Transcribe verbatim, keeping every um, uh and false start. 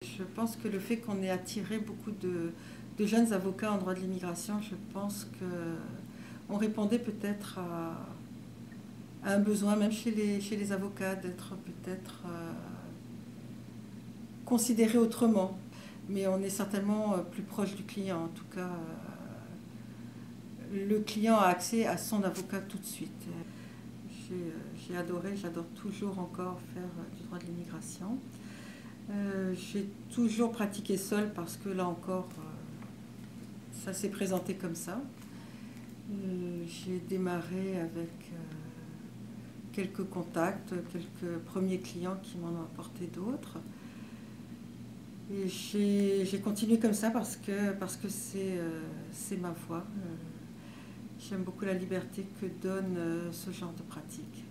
Je pense que le fait qu'on ait attiré beaucoup de, de jeunes avocats en droit de l'immigration, je pense qu'on répondait peut-être à, à un besoin, même chez les, chez les avocats, d'être peut-être euh, considérés autrement. Mais on est certainement euh, plus proche du client. En tout cas, euh, le client a accès à son avocat tout de suite. J'ai euh, j'ai adoré, j'adore toujours encore faire euh, du droit de l'immigration. Euh, j'ai toujours pratiqué seule parce que là encore, euh, ça s'est présenté comme ça. Euh, j'ai démarré avec euh, quelques contacts, quelques premiers clients qui m'en ont apporté d'autres. Et j'ai j'ai continué comme ça parce que parce que c'est euh, c'est ma voie. Euh, j'aime beaucoup la liberté que donne euh, ce genre de pratique.